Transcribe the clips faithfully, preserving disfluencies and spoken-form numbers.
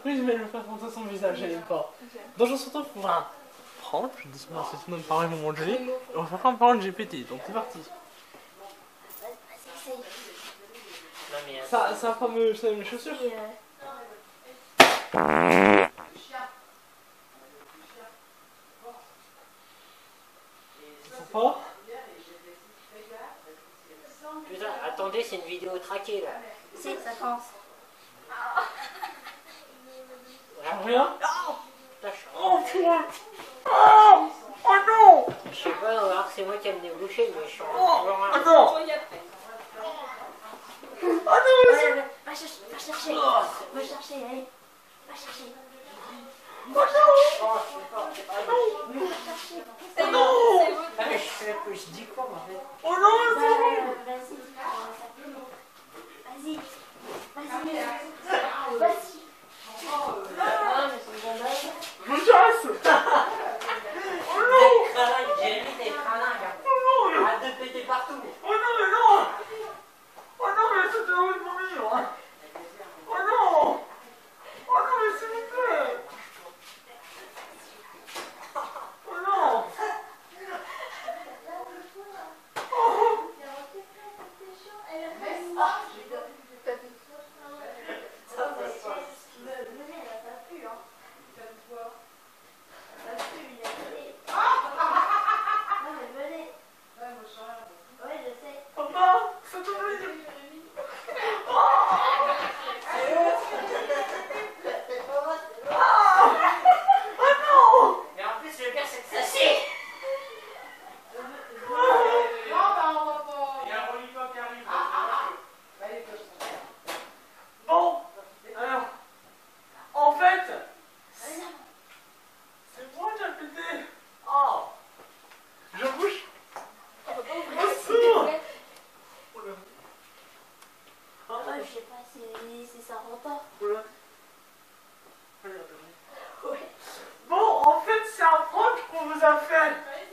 surprise, mais elle me fait affronter son visage, elle n'aime pas. Donc j'en surtout pour un prendre, je dis souvent c'est une pareil moment de gelée, et on va faire un parole G P T, donc c'est parti. Ça, ça va pas me changer mes chaussures. C'est pas. Putain, attendez, c'est une vidéo traquée là. Si, ça commence. Rien. Oh putain. Oh, oh non. Je sais pas, on va voir, c'est moi qui ai amené boucher, mais je suis en Oh, attends. Oh non, ouais, va chercher, va chercher, va chercher, allez, va chercher. Oh non. Oh, je sais pas, c'est pas Mais va chercher. Oh non. Ah mais je sais plus, je dis quoi en fait. Oh non, c'est horrible. Vas-y, vas-y, vas-y, vas-y. Ah, mais c'est une bandage. Je me casse. Oh non. J'ai mis des cralingues. Oh non. Arrête de péter partout. Oh non, mais non. Oh non, mais c'est de l'eau de mourir. Oh non. Oh non, mais s'il vous plaît. Oh non. Papa, c'est ton livre. Mais en plus, le pire, c'est que ça chie. Bon, alors, en fait, c'est moi qui ai pété. Oh, je bouge. Ouais, je sais pas si, si ça rentre. Oula. Ouais. Bon, en fait, c'est un French qu'on vous a fait.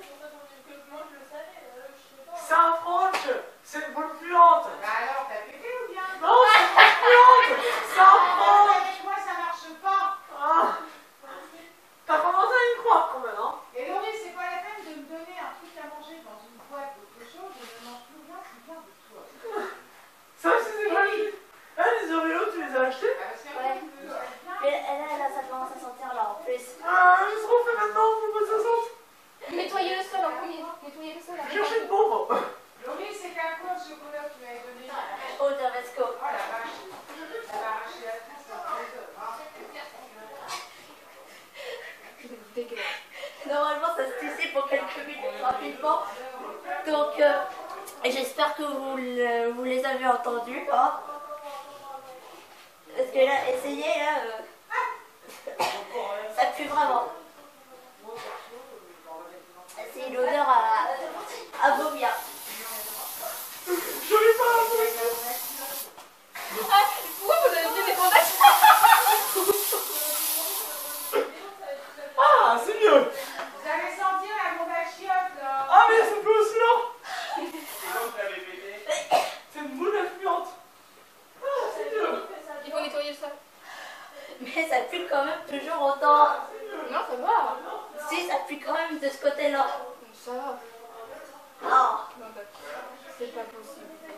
C'est un French. C'est une bonne puante. Bah alors, t'as pété ou bien? Non, c'est pas une puante. C'est un French. Avec moi, ça marche pas. Ah. T'as commencé à y croire quand même, hein. Et Laurie, c'est pas la peine de me donner un truc à manger dans une boîte ou autre chose. Je ne mange plus rien, c'est bien de toi. Ça aussi, c'est gratuit. Eh, les Oreos, tu les as achetés? Ah, parce qu'un Ouais. peu, tu veux, ça vient. Et là, là, ça commence à sentir là en plus. Ah, ils seront faits maintenant, faut pas que ça sente. Nettoyez le sol en premier. Nettoyez le sol Je avec cherche un une bombe. Laurie, c'est qu'un coin de chocolat que tu m'avais donné. Oh, Tabasco. Oh la vache. Ça va arracher la tête, ça va dégueulasse. Normalement, ça se tissait pour quelques minutes rapidement. Donc, euh, j'espère que vous, le- vous les avez entendus. Hein. Parce que là, essayez, là, euh, ça pue vraiment. C'est une odeur à, à vomir. Je l'ai pas avoué. Ah, pourquoi vous avez mis des bandages? Ah, c'est mieux. Vous allez sentir la bombe à chiottes, là. Ah, mais ça peut aussi là. C'est une boule influente. Ah, c'est mieux. Il faut nettoyer le sol. Mais ça pue quand même toujours autant. Non, ça va. Si, ça pue quand même de ce côté-là. Ça va. Ah. Non, bah, c'est pas possible.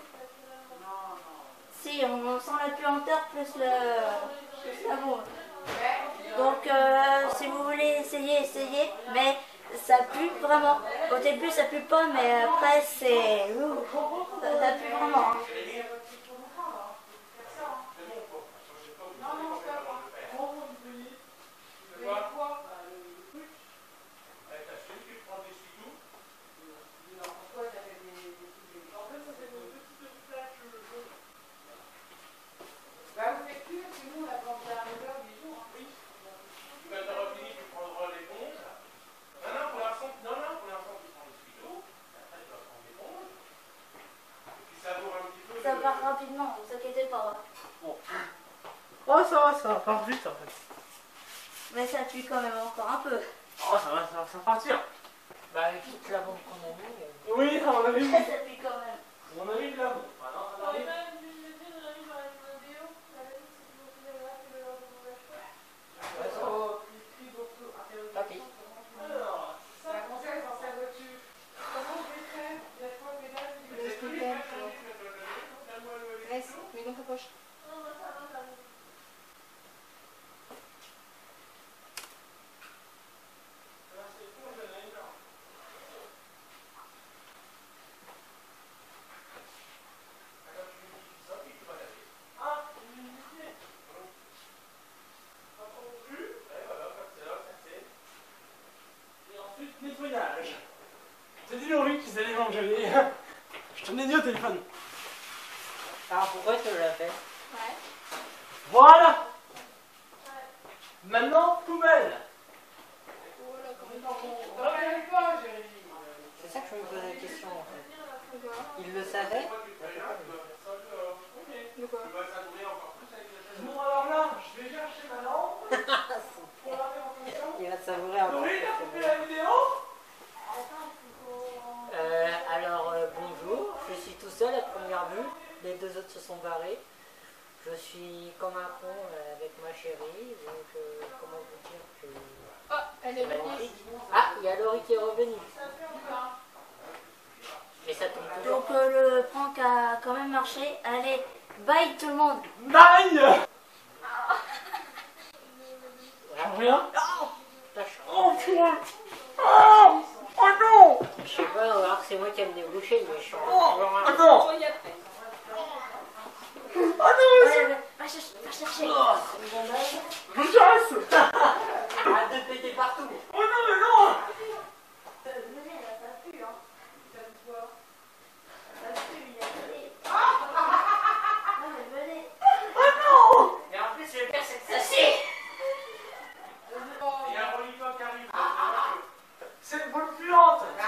Si, on sent la puanteur plus le, plus la bombe. Donc, euh, si vous voulez essayer, essayez. Mais ça pue vraiment. Au début, ça pue pas, mais après, c'est... ouh, Ça, ça pue vraiment. Hein. Bah, vous faites plus, parce que nous, on a planté un odeur des jours. Hein. Oui. Quand tu auras fini, tu prendras l'éponge. Non, non, pour l'instant, non, non, pour l'instant, tu prends le tuyau. Après, tu vas prendre l'éponge. Et puis, ça vaut un petit peu. Ça le- part rapidement, ne vous inquiétez pas. Bon. Oh, ça va, ça va part vite en fait. Mais ça pue quand même encore un peu. Oh, ça va, ça va, ça va partir. Bah, avec toute la bombe qu'on a mis. euh, Oui, à mon avis, Ça pue quand même. on a mis de la bombe. Ah non, ça arrive. dit Laurie qu'ils allaient m'engueuler. Je t'en ai dit au téléphone. Alors pourquoi tu l'as fait? Ouais. Voilà. Maintenant, poubelle. C'est ça que je me posais la question en fait. De quoi? Il le savait? De quoi? Bon, alors là, je vais chercher ma lampe. Il va savourer encore. Laurie, t'as coupé la vidéo? Euh, alors euh, bonjour, je suis tout seul à première vue, les deux autres se sont barrés. Je suis comme un con euh, avec ma chérie, donc euh, comment vous dire que Oh, elle est c'est venue. magnifique. Ah, il y a Laurie qui est revenue. Mais ça tombe toujours. Donc euh, le prank a quand même marché. Allez, bye tout le monde. Bye. Voilà. Rien. Tâche. Oh putain. Oh, oh non. Je sais pas, alors c'est moi qui aime déboucher, mais je suis en Oh, attends. Oh, il y a après. Oh non, Ouais, ouais, va chercher, va chercher. je me casse. Arrête de péter partout. Oh non, mais non. Venez, là, ça pue, hein. Ça pue, il a volé. Non, mais venez. Oh non. Et en plus, le pire, c'est que ça chie. Il y a un reliquat qui arrive. C'est une bonne puante. Ah,